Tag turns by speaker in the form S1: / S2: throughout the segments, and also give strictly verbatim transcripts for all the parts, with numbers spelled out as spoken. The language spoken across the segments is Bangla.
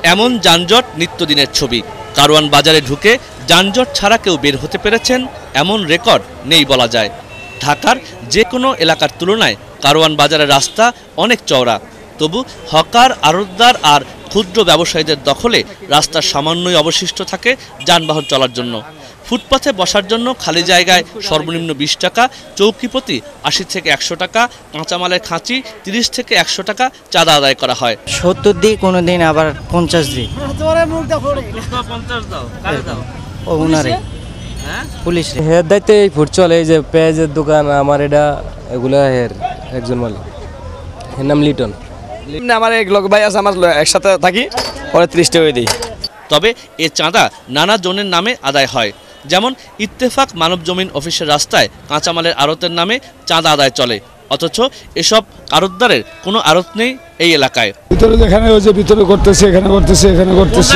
S1: এমন যানজট নিত্যদিনের ছবি। কারওয়ান বাজারে ঢুকে যানজট ছাড়া কেউ বের হতে পেরেছেন এমন রেকর্ড নেই বলা যায়। ঢাকার যে কোনো এলাকার তুলনায় কারওয়ান বাজারের রাস্তা অনেক চওড়া, তবু হকার, আড়তদার আর ক্ষুদ্র ব্যবসায়ীদের দখলে রাস্তার সামান্যই অবশিষ্ট থাকে যানবাহন চলার জন্য। ফুটপাথে বসার জন্য খালি জায়গায় সর্বনিম্ন বিশ টাকা, চৌকি প্রতি আশি থেকে একশো টাকা, কাঁচামালের খাঁচি তিরিশ থেকে একশো টাকা চাঁদা আদায় করা হয়।
S2: সত্তর দিই, কোনো দিন আবার পঞ্চাশ দিই। পুলিশ
S3: হের দায়িত্বে এই ফুট চলে, এই যে পেঁয়াজের দোকান আমার, এটা এগুলা হের একজন মালিক, এর নাম লিটন।
S4: আমার এক লোক ভাই আছে, আমার একসাথে থাকি, পরে ত্রিশ টাকা দিই।
S1: তবে এ চাঁদা নানা জনের নামে আদায় হয়। যেমন ইত্তেফাক মানব জমিন অফিসের রাস্তায় কাঁচামালের আড়তের নামে চাঁদা আদায় চলে, অথচ এসব আড়তদারের কোনো আড়ত নেই এই এলাকায়।
S5: ভিতরে যেখানে ওই যে ভিতরে করতেছে, এখানে করতেছে, এখানে করতেছে।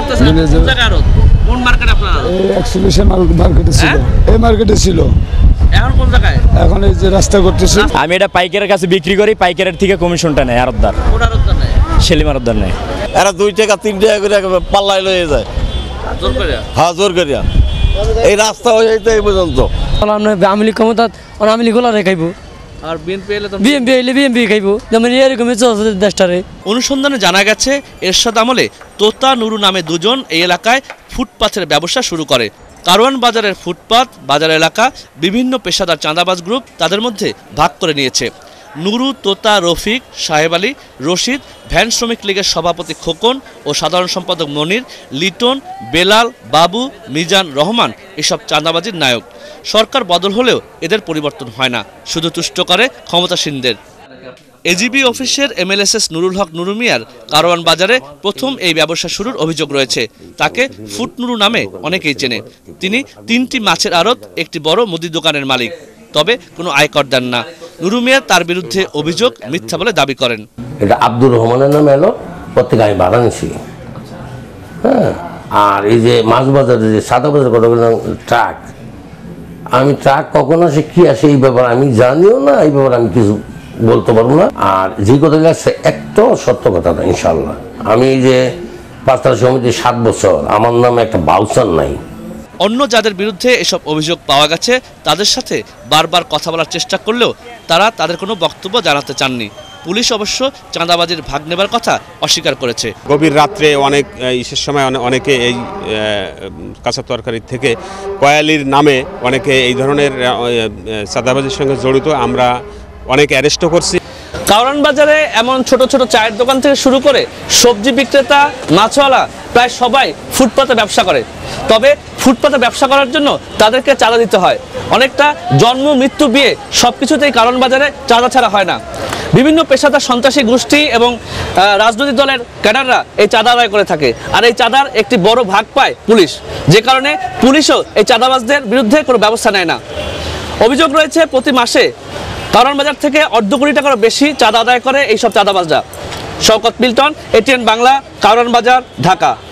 S1: কোন মার্কেট আপনারা?
S5: এই এক্সিবিশন মার্কেটে ছিল, এই মার্কেটে ছিল।
S1: এখন কোন জায়গায়?
S5: এখন এই যে রাস্তা করতেছে।
S3: আমি এটা পাইকারের কাছে বিক্রি করি, পাইকারের থেকে কমিশনটা নেয় আড়তদার।
S1: কোন আড়তদার নেয়?
S3: সেলিম আড়তদার নেয়।
S4: এরা দুই টাকা তিন টাকা করে পাল্লাই লয়ে যায়,
S1: জোর করে।
S4: হ্যাঁ জোর করিয়া। এই রাস্তা হয়ে যাইতে এই পর্যন্ত
S6: আমলি ক্ষমতা আমলি গোলা খাইবো,
S1: আর বিএনপি এলে তো
S6: বিএনপি এলে বিএনপি খাইবো, যেমন এরকমই চলছে দেশটারে।
S1: অনুসন্ধানে জানা গেছে এরশাদ আমলে তোতা নুরু নামে দুজন এই এলাকায় ফুটপাথের ব্যবসা শুরু করে। কারওয়ান বাজারের ফুটপাথ বাজার এলাকা বিভিন্ন পেশাদার চাঁদাবাজ গ্রুপ তাদের মধ্যে ভাগ করে নিয়েছে। নুরু, তোতা, রফিক, সাহেব আলী, রশিদ, ভ্যান শ্রমিক লীগের সভাপতি খোকন ও সাধারণ সম্পাদক মনির, লিটন, বেলাল, বাবু, মিজান, রহমান এসব চাঁদাবাজির নায়ক। সরকার বদল হলেও এদের পরিবর্তন হয় না, শুধু তুষ্ট করে ক্ষমতাসীনদের। এজিবি অফিসের এমএলএসএস নুরুল হক নুরু মিয়ার কারওয়ান বাজারে প্রথম এই ব্যবসা শুরুর অভিযোগ রয়েছে। তাকে ফুট নুরু নামে অনেকেই চেনে। তিনি তিনটি মাছের আড়ত, একটি বড় মুদি দোকানের মালিক, তবে কোনো আয়কর দেন না। নুরু মিয়া তার বিরুদ্ধে অভিযোগ মিথ্যা বলে দাবি করেন।
S7: এটা আব্দুর রহমানের নামে এলো, প্রত্যেকে আমি ভাড়া নিছি। হ্যাঁ, আর এই যে মাছ বাজারে যে সাদা বাজার কত ট্রাক, আমি ট্রাক কখন আসে কি আসে এই ব্যাপারে আমি জানিও না, এই ব্যাপারে আমি কিছু বলতে পারবো না। আর যে কথা আসছে একটাও সত্য কথা না ইনশাল্লাহ। আমি এই যে পাঁচতলা সমিতি সাত বছর, আমার নামে একটা বাউচার নাই।
S1: অন্য যাদের বিরুদ্ধে এসব অভিযোগ পাওয়া গেছে তাদের সাথে বারবার কথা বলার চেষ্টা করলেও তারা তাদের কোনো বক্তব্য জানাতে চাননি। পুলিশ অবশ্য চাঁদাবাজির ভাগ নেবার কথা অস্বীকার করেছে।
S8: গভীর রাত্রে অনেক ইসের সময় অনেকে এই কাঁচা তরকারি থেকে কয়ালির নামে অনেকে এই ধরনের চাঁদাবাজির সঙ্গে জড়িত, আমরা অনেক অ্যারেস্টও করছি।
S1: কাওরান বাজারে এমন ছোট ছোট চায়ের দোকান থেকে শুরু করে সবজি বিক্রেতা, মাছওয়ালা প্রায় সবাই ফুটপাতে ব্যবসা করে। তবে ফুটপাতে ব্যবসা করার জন্য তাদেরকে চাঁদা দিতে হয়। অনেকটা জন্ম, মৃত্যু, বিয়ে সবকিছুতেই কারওয়ান বাজারে চাঁদা ছাড়া হয় না। বিভিন্ন পেশাদার সন্ত্রাসী গোষ্ঠী এবং রাজনৈতিক দলের ক্যাডাররা এই চাঁদা আদায় করে থাকে, আর এই চাঁদার একটি বড় ভাগ পায় পুলিশ, যে কারণে পুলিশও এই চাঁদাবাজদের বিরুদ্ধে কোনো ব্যবস্থা নেয় না। অভিযোগ রয়েছে প্রতি মাসে কারওয়ান বাজার থেকে অর্ধ কোটি টাকার বেশি চাঁদা আদায় করে এইসব চাঁদাবাজরা। Shawkat Milton, ATN Bangla, Karwan Bazar, Dhaka.